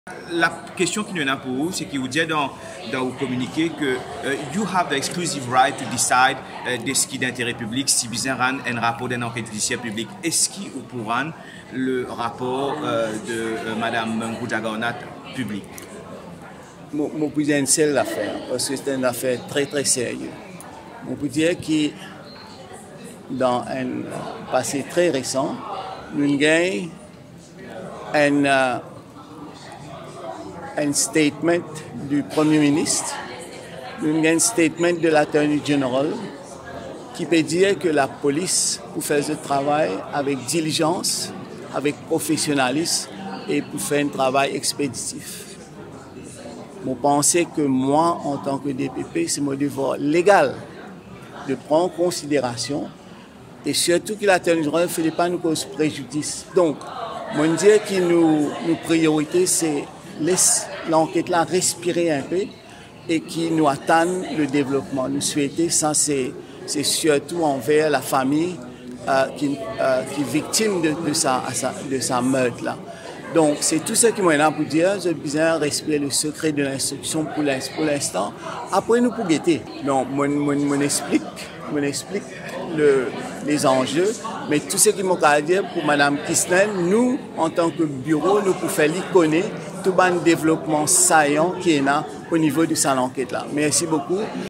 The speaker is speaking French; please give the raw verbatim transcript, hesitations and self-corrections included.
La question qui nous a pour vous, c'est qu'il vous dit dans, dans vous communiquer que uh, you have the exclusive right to decide uh, de ce qui est d'intérêt public si besoin un rapport d'une enquête judiciaire publique. Est-ce qu'il vous pourra le rapport uh, de uh, Mme Ngoudia public? Je peux dire une seule affaire, parce que c'est une affaire très très sérieuse. Je peux dire que dans un passé très récent, nous avons un, uh, un statement du Premier ministre, nous avons un statement de l'Attorney General qui peut dire que la police peut faire ce travail avec diligence, avec professionnalisme et pour faire un travail expéditif. Je pense que moi, en tant que D P P, c'est mon devoir légal de prendre en considération et surtout que l'Attorney General ne fait pas nous cause préjudice. Donc, moi, je dis que nos, nos priorités, c'est laisser l'enquête là respirer un peu et qui nous attendent le développement. Nous souhaitons, ça c'est surtout envers la famille euh, qui, euh, qui est victime de, de, sa, de sa meurtre là. Donc, c'est tout ce qui m'a là pour dire. J'ai besoin de respecter le secret de l'instruction pour l'instant. Après, nous pour guetter. Donc, moi, moi, moi, explique, moi, explique le, les enjeux. Mais tout ce qui m'a dire pour Mme Kisnen, nous, en tant que bureau, nous pouvons faire l'icôner tout le développement saillant qui est là au niveau de cette enquête là. Merci beaucoup.